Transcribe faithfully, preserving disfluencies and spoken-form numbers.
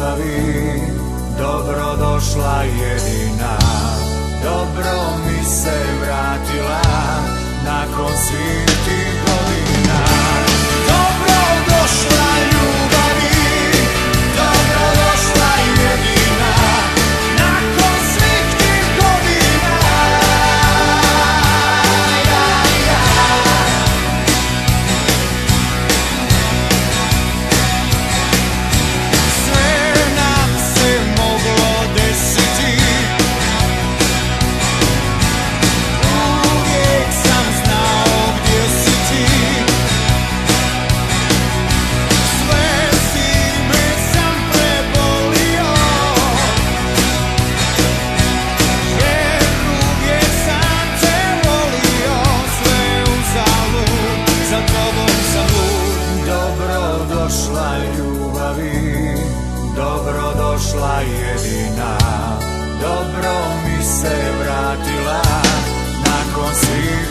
ljubavi, dobrodošla jedina. Dobro mi se vratila nakon svih tih godina. Dobrodošla ljubavi, dobrodošla jedina, nakon svih tih godina. Ja, ja. Sve nam se moglo desiti, uvijek sam znao gdje si ti. Sve zime sam prebolio, jer uvijek sam te volio. Sve uzalud, za tobom sam lud. Dobrodošla ljubavi, dobrodošla jedina. Dobro mi se vratila nakon svih